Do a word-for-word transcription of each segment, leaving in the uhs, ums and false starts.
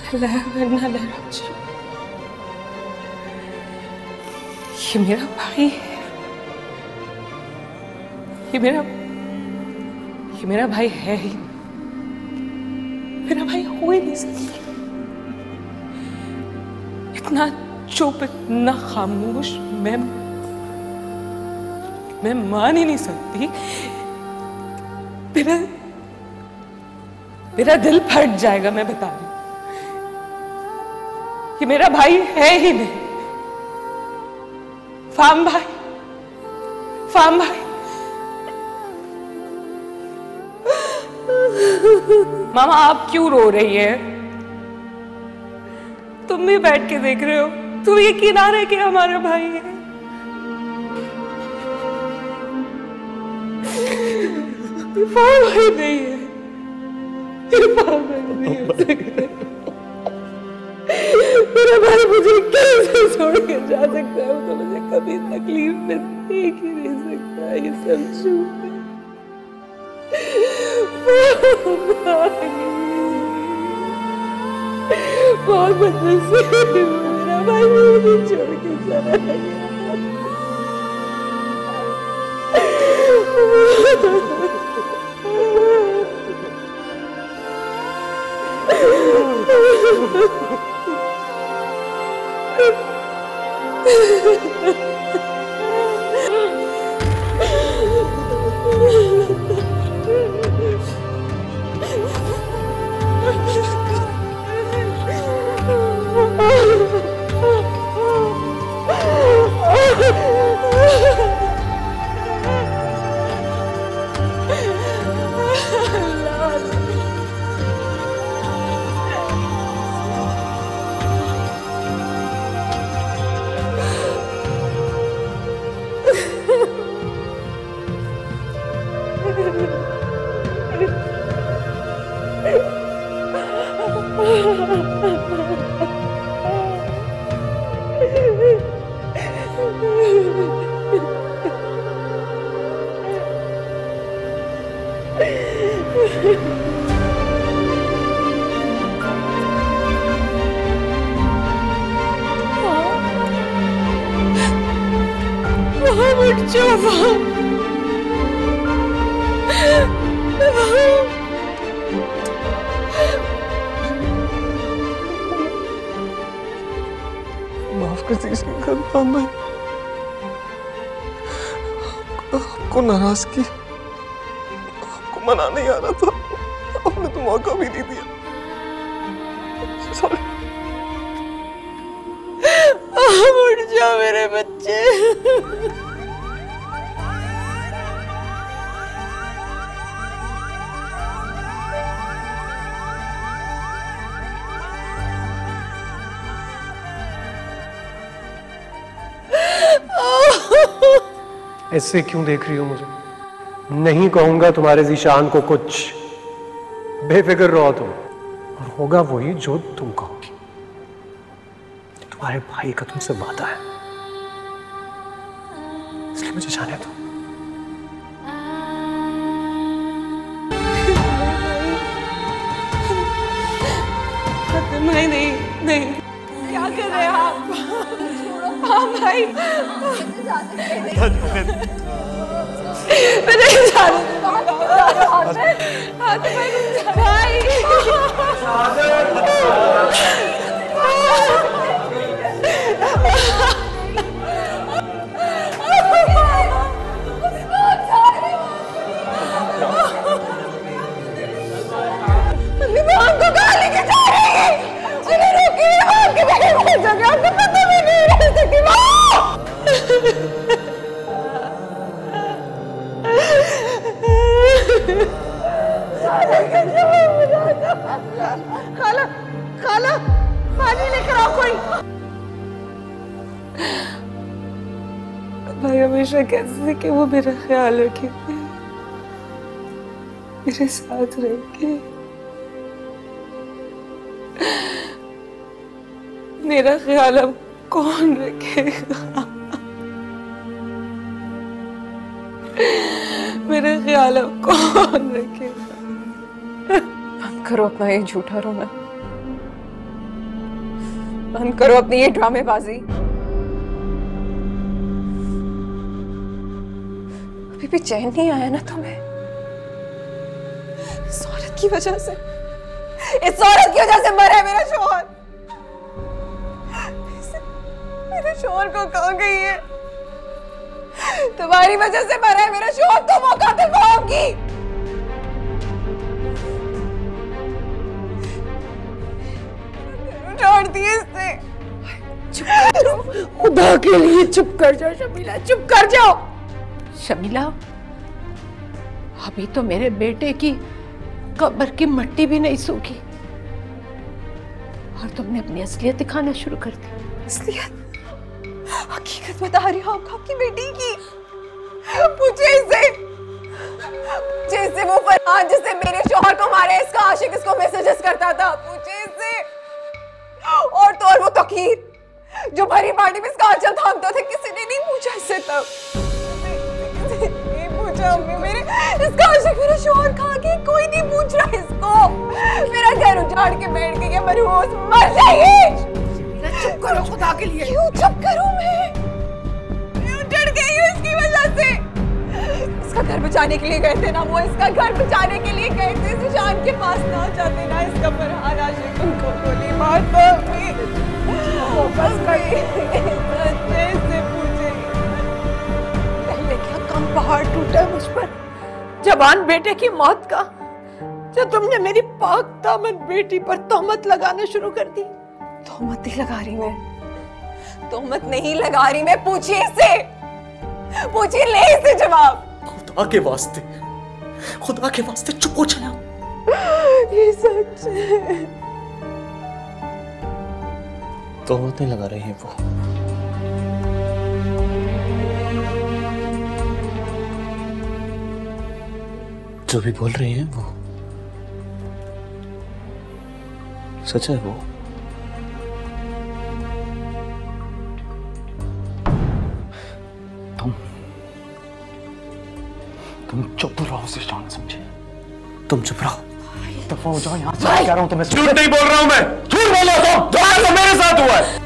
लहरना लहरा जी, ये मेरा भाई है, ये मेरा ये मेरा भाई है ही, मेरा भाई हो ही नहीं सकता। इतना चुप, इतना खामोश मैं मैं मान ही नहीं सकती। मेरा मेरा दिल फट जाएगा, मैं बता रही हूं। ये मेरा भाई है ही नहीं। फाम भाई, फाम भाई, मामा आप क्यों रो रही है? तुम भी बैठ के देख रहे हो, तुम यकीन आ रहा है कि हमारा भाई है। ये फाम भाई नहीं है, ये फाम भाई नहीं हो सकता। मेरा भाई मुझे कैसे छोड़ के जा सकता है? वो तो मुझे कभी तकलीफ में देख ही नहीं सकता। ये सब झूठ है। बहुत बदनसीब, मेरा भाई मुझे छोड़ के चला गया। माफ कर दीजिएगा फाम भाई, आपको नाराज की, आपको मना नहीं आ रहा था, आपने तो मौका भी नहीं दिया। सॉरी। उठ जाओ मेरे बच्चे। ऐसे क्यों देख रही हो मुझे? नहीं कहूंगा तुम्हारे ज़ीशान को कुछ, बेफिक्र रहो तुम, और होगा वही जो तुम कहोगी। तुम्हारे भाई का तुमसे वादा है, इसलिए मुझे जाने दो। नहीं नहीं नहीं, क्या कर रहे हैं आप? हाँ भाई, मैं नहीं जा भाई। हमको गाली की जा रही है, उन्हें रोकी मार के नहीं भेज सके, हमको पता भी नहीं रह सकी माँ। खाला, खाला, पानी लेकर आओ कोई। भाई हमेशा कहते थे कि वो मेरा ख्याल रखेंगे, मेरे साथ रहेंगे। मेरा ख्याल अब कौन रखेगा? मेरा ख्याल अब कौन रखेगा? बंद करो अपना ये झूठा रोना। बंद करो अपनी ये ड्रामेबाजी। अभी भी चैन नहीं आया ना तुम्हें? इस औरत की वजह से, इस औरत की वजह से मरा है मेरा शौहर। मेरे शौहर को कहाँ गई है? तुम्हारी वजह से मरा है मेरा शौहर। तुम वो कातिल होगी। छोड़ दिए इसने। चुप कर जाओ, खुदा के लिए चुप कर जाओ शमीला, चुप कर जाओ। शमीला, अभी तो मेरे बेटे की कब्र की मिट्टी भी नहीं सूखी और तुमने अपनी असलियत दिखाना शुरू कर दी। असलियत? हकीकत बता रही हो आपकी बेटी की। पूछे इससे, पूछे इससे वो फरमान जिससे मेरे शौहर को मारे, इसका आशिक इसको मैसेजेस करता था। पूछे इससे। और तो और वो तकीर जो भरी पार्टी में इसका आंचल थामता था, किसी ने नहीं पूछा इससे तब। नहीं पूछा अम्मी, मेरे इसका आशिक मेरा शौहर खा गया, कोई नहीं पूछ रहा इसको। मेरा घर उजाड़ के बैठ गया, मरूस मर जाइए। चुप करो खुदा के लिए। क्यों चुप करूं मैं? मैं डर गई हूँ इसकी वजह से। इसका घर बचाने के लिए गए थे ना वो, इसका घर बचाने के लिए गए थे। जिशान के पास ना जाते ना, इसका फरहान आशिक उनको गोली मार दो। बस कहीं से पूछे पहले क्या कम पहाड़ टूटा मुझ पर जवान बेटे की मौत का, जब तुमने मेरी पाक दामन बेटी पर तोहमत लगाना शुरू कर दी। तोहमत नहीं लगा रही मैं, तोहमत नहीं लगा रही मैं। पूछिए इससे, पूछिए, ले इससे जवाब। खुदा के वास्ते, खुदा के वास्ते चुप हो जाओ। ये सच है। तोहमत नहीं लगा रही है वो। जो भी बोल रही है वो सच है। वो तुम तुम चुप रहो जिशान, समझे? तुम चुप रहो। दफा हो जाओ यहाँ से। कह रहा हूँ तुम्हें। झूठ नहीं बोल रहा हूँ मैं। झूठ बोलो तुम। धोखा तो मेरे साथ हुआ है।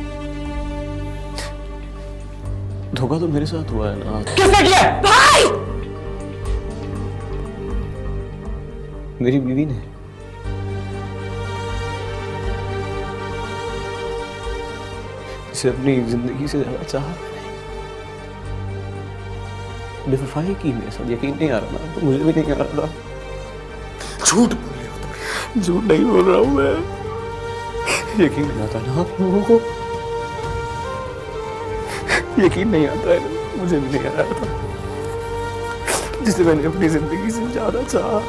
धोखा तो मेरे साथ हुआ है ना। किसने किया? भाई! मेरी बीवी ने। इसे अपनी जिंदगी से ज्यादा चाहा। बेवफाई की मेरे साथ। यकीन नहीं आ रहा ना, तो मुझे भी नहीं आ रहा था। झूठ बोल रहे हो तुम। झूठ नहीं बोल रहा हूं मैं। यकीन नहीं आता ना आप लोगों को? यकीन नहीं आता है ना? मुझे भी नहीं आ रहा था। जिसे मैंने अपनी जिंदगी से ज्यादा चाहा,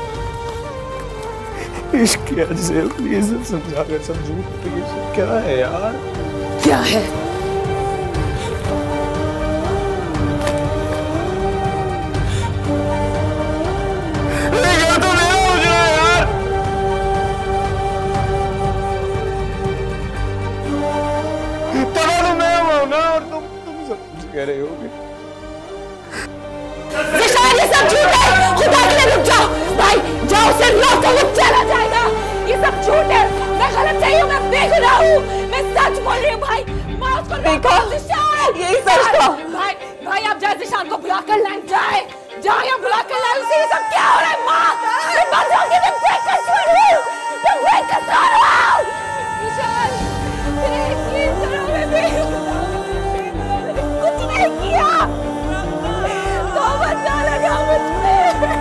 इश्क किया, जिसे अपनी इज्जत समझा कर सब झूठ। तो ये सब क्या है यार? क्या है? कह रहे होगे ये सब झूठ है। खुदा के लिए रुक जाओ भाई, जाओ उसे लो तो वो चला जाएगा। ये सब झूठ है। मैं गलत नहीं हूँ, मैं बेगुनाह हूँ। मैं सच बोल रही हूँ भाई। माँ उसको देखा, यही सच था। भाई भाई आप जाए जिशान को बुला कर लाएं। जाए जाए या बुला कर लाएं उसे। ये सब क्या हो रहा है माँ? तुम मर जाओगे, तुम ब्रेक कर सो रहे हो, तुम ब्रेक कर सो रहे हो। जिशान प्लीज करो, मैं बेगुनाह कुछ नहीं किया। तो बचा लगा मुझ पे।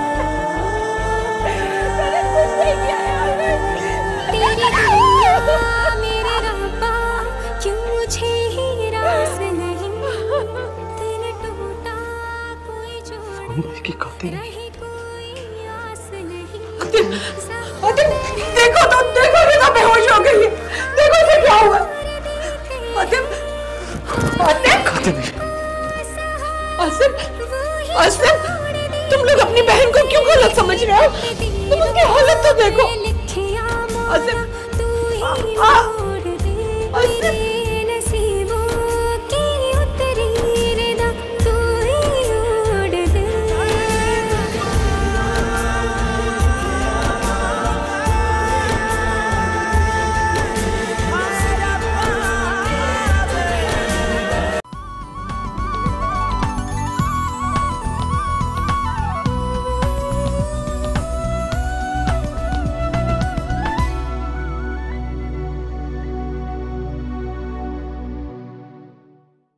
मैंने कुछ नहीं किया यार। तेरी दुनिया मेरे रब्बा, क्यों मुझे ही रास नहीं। दिल टूटा कोई जोड़ की कातिल रही, कोई आस नहीं। देखो तो देखो, रिदा बेहोश हो गई है। देखो इसे क्या हुआ। आसिम आसिम आसिम आसिम, तुम लोग अपनी बहन को क्यों गलत समझ रहे हो? तुम उसकी हालत तो देखो। आसिम